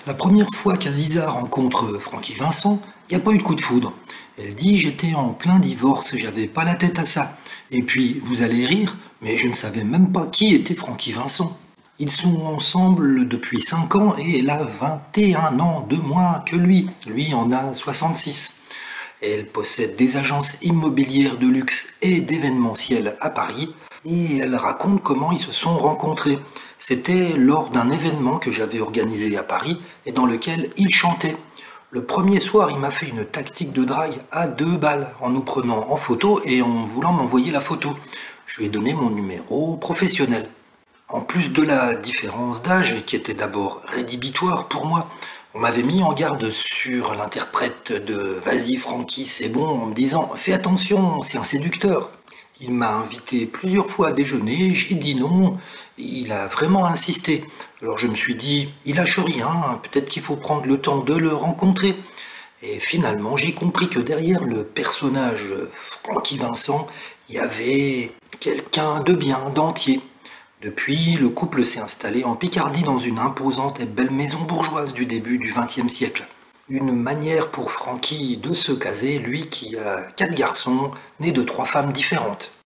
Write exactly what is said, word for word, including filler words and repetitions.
La première fois qu'Aziza rencontre Francky Vincent, il n'y a pas eu de coup de foudre. Elle dit: j'étais en plein divorce, j'avais pas la tête à ça. Et puis, vous allez rire, mais je ne savais même pas qui était Francky Vincent. Ils sont ensemble depuis cinq ans et elle a vingt et un ans de moins que lui. Lui en a soixante-six. Elle possède des agences immobilières de luxe et d'événementiel à Paris et elle raconte comment ils se sont rencontrés. C'était lors d'un événement que j'avais organisé à Paris et dans lequel il chantait. Le premier soir, il m'a fait une tactique de drague à deux balles en nous prenant en photo et en voulant m'envoyer la photo. Je lui ai donné mon numéro professionnel. En plus de la différence d'âge, qui était d'abord rédhibitoire pour moi, on m'avait mis en garde sur l'interprète de Vas-y Francky, c'est bon, en me disant fais attention, c'est un séducteur. Il m'a invité plusieurs fois à déjeuner, j'ai dit non, il a vraiment insisté. Alors je me suis dit, il lâche rien, peut-être qu'il faut prendre le temps de le rencontrer. Et finalement, j'ai compris que derrière le personnage Francky Vincent, il y avait quelqu'un de bien, d'entier. Depuis, le couple s'est installé en Picardie dans une imposante et belle maison bourgeoise du début du vingtième siècle. Une manière pour Francky de se caser, lui qui a quatre garçons, nés de trois femmes différentes.